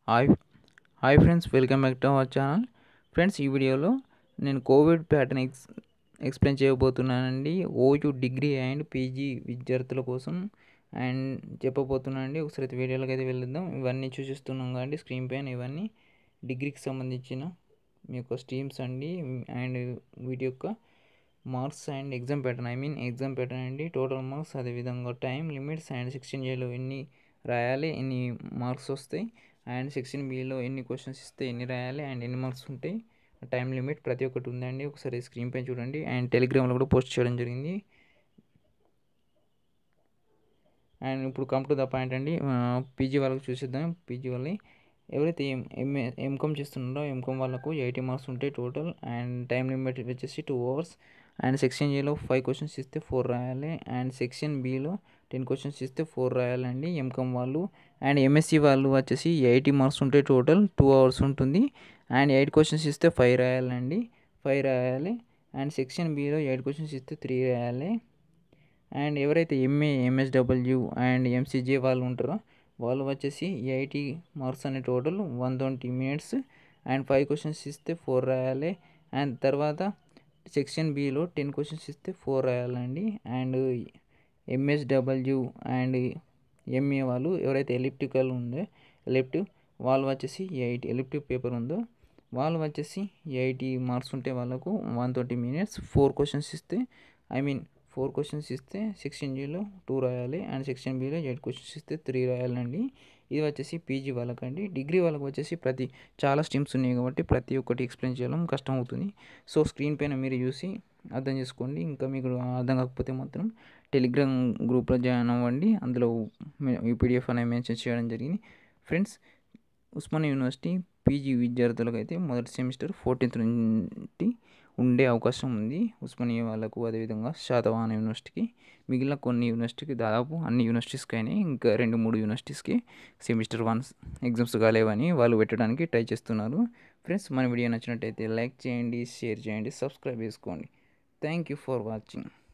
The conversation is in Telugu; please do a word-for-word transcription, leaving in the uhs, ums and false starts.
Hi hi friends, welcome back to our channel. Friends, ఈ వీడియోలో నేను కోవిడ్ ప్యాటర్న్ ఎక్స్ ఎక్స్ప్లెయిన్ చేయబోతున్నానండి. ఓయూ డిగ్రీ అండ్ పీజీ విద్యార్థుల కోసం అండ్ చెప్పబోతున్నానండి. ఒకసారి అయితే వీడియోలోకి అయితే వెళ్దాం. ఇవన్నీ చూసిస్తున్నాం కాబట్టి స్క్రీన్ పైన ఇవన్నీ డిగ్రీకి సంబంధించిన మీ యొక్క స్ట్రీమ్స్ అండి. అండ్ వీటి యొక్క marks and exam pattern I mean exam pattern అండి. టోటల్ మార్క్స్, అదేవిధంగా టైం లిమిట్స్ అండ్ సెక్షన్ ఏలో ఎన్ని రాయాలి, ఎన్ని మార్క్స్ వస్తాయి, అండ్ సెక్షన్ బిలో ఎన్ని క్వశ్చన్స్ ఇస్తే ఎన్ని రాయాలి అండ్ ఎన్ని మార్క్స్ ఉంటాయి, టైం లిమిట్ ప్రతి ఒక్కటి ఉందండి. ఒకసారి స్క్రీన్ పైన చూడండి. అండ్ టెలిగ్రామ్లో కూడా పోస్ట్ చేయడం జరిగింది. అండ్ ఇప్పుడు కమ్ టు ద పాయింట్ అండి. పీజీ వాళ్ళకి చూసేద్దాం. పీజీ వాళ్ళని ఎవరైతే ఎం ఎంఏ ఎంకామ్ చేస్తున్నారో ఎంకామ్ వాళ్ళకు ఎయిటీ మార్క్స్ ఉంటాయి టోటల్. అండ్ టైం లిమిట్ వచ్చేసి టూ అవర్స్. అండ్ సెక్షన్ ఏలో ఫైవ్ క్వశ్చన్స్ ఇస్తే ఫోర్ రాయాలి. అండ్ సెక్షన్ బిలో టెన్ క్వశ్చన్స్ ఇస్తే ఫోర్ రాయాలండి ఎంకామ్ వాళ్ళు. అండ్ ఎంఎస్సి వాళ్ళు వచ్చేసి ఎయిటీ మార్క్స్ ఉంటాయి టోటల్, టూ అవర్స్ ఉంటుంది. అండ్ ఎయిట్ క్వశ్చన్స్ ఇస్తే ఫైవ్ రాయాలండి, ఫైవ్ రాయాలి. అండ్ సెక్షన్ బిలో ఎయిట్ క్వశ్చన్స్ ఇస్తే త్రీ రాయాలి. అండ్ ఎవరైతే ఎంఏ ఎంఎస్డబ్ల్యూ అండ్ ఎంసీజే వాళ్ళు ఉంటారో వాళ్ళు వచ్చేసి ఎయిటీ మార్క్స్ అనే total, one twenty minutes. And five questions ఇస్తే ఫోర్ రాయాలి. అండ్ తర్వాత సెక్షన్ బిలో టెన్ క్వశ్చన్స్ ఇస్తే ఫోర్ రాయాలండి. అండ్ ఎంఎస్డబ్ల్యూ అండ్ ఎంఏ వాళ్ళు ఎవరైతే ఎలిప్టికల్ ఉందో ఎలిప్టివ్ వాళ్ళు వచ్చేసి ఎయిటీ ఎలిప్టివ్ పేపర్ ఉందో వాళ్ళు వచ్చేసి ఎయిటీ మార్క్స్ ఉంటే వాళ్ళకు one twenty minutes four questions ఇస్తే ఐ మీన్ ఫోర్ క్వశ్చన్స్ ఇస్తే సెక్షన్ జీలో టూ రాయాలి. అండ్ సెక్షన్ బిలో ఎయిట్ క్వశ్చన్స్ ఇస్తే త్రీ రాయాలండి. ఇది వచ్చేసి పీజీ వాళ్ళకండి. డిగ్రీ వాళ్ళకి వచ్చేసి ప్రతి చాలా స్ట్రీమ్స్ ఉన్నాయి కాబట్టి ప్రతి ఒక్కటి ఎక్స్ప్లెయిన్ చేయడం కష్టం అవుతుంది. సో స్క్రీన్ పైన మీరు చూసి అర్థం చేసుకోండి. ఇంకా మీకు అర్థం కాకపోతే మాత్రం టెలిగ్రామ్ గ్రూప్లో జాయిన్ అవ్వండి. అందులో ఈ పీడిఎఫ్ అనేది మెన్షన్ చేయడం జరిగింది. ఫ్రెండ్స్, ఉస్మానియా యూనివర్సిటీ పీజీ విద్యార్థులకు అయితే మొదటి సెమిస్టర్ ఫోర్టీన్త్ నుండి ఉండే అవకాశం ఉంది ఉస్మానియా వాళ్ళకు, అదేవిధంగా శాతవాహన యూనివర్సిటీకి. మిగిలిన కొన్ని యూనివర్సిటీకి, దాదాపు అన్ని యూనివర్సిటీస్కి అయినాయి. ఇంకా రెండు మూడు యూనివర్సిటీస్కి సెమిస్టర్ వన్ ఎగ్జామ్స్ కాలేవని వాళ్ళు పెట్టడానికి ట్రై చేస్తున్నారు. ఫ్రెండ్స్, మన వీడియో నచ్చినట్టయితే లైక్ చేయండి, షేర్ చేయండి, సబ్స్క్రైబ్ చేసుకోండి. Thank you for watching.